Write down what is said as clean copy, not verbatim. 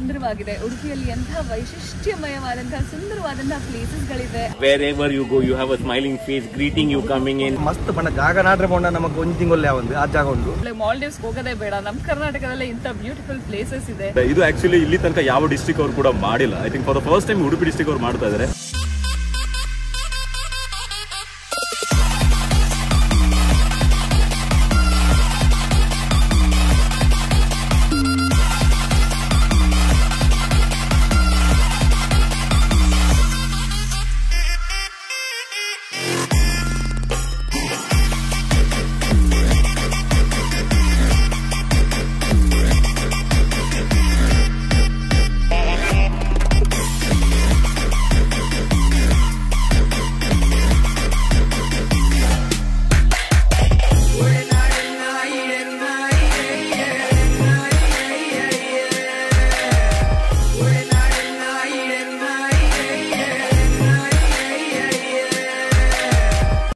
ಸುಂದರವಾಗಿದೆ. ಉಡುಪಿಯಲ್ಲಿ ಎಂಥ ವೈಶಿಷ್ಟ್ಯಮಯವಾದಂತಹ ಸುಂದರವಾದಂತಹ ಪ್ಲೇಸಸ್ ಗಳಿವೆ. Wherever you go, you have a smiling face greeting you coming in. ಮಸ್ತ್ ಬಣ್ಣ ಜಾಗ ನಾಡ್ರೆ ಬೋಂಡ ನಮಗೆ ಒಂದು ತಿಂಗಳು ಯಾವಂದು ಆ ಜಾಗ ಒಂದು. ಮಾಲ್ಡೀವ್ಸ್ ಹೋಗೋದೇ ಬೇಡ, ನಮ್ಮ ಕರ್ನಾಟಕದಲ್ಲೇ ಇಂಥ ಬ್ಯೂಟಿಫುಲ್ ಪ್ಲೇಸಸ್ ಇದೆ. ಇದು ಆಕ್ಚುಲಿ ಇಲ್ಲಿ ತನಕ ಯಾವ ಡಿಸ್ಟ್ರಿಕ್ಟ್ ಅವರು ಕೂಡ ಮಾಡಿಲ್ಲ. I think for the first time Udupi district ಅವರು ಮಾಡ್ತಾ ಇದ್ದಾರೆ.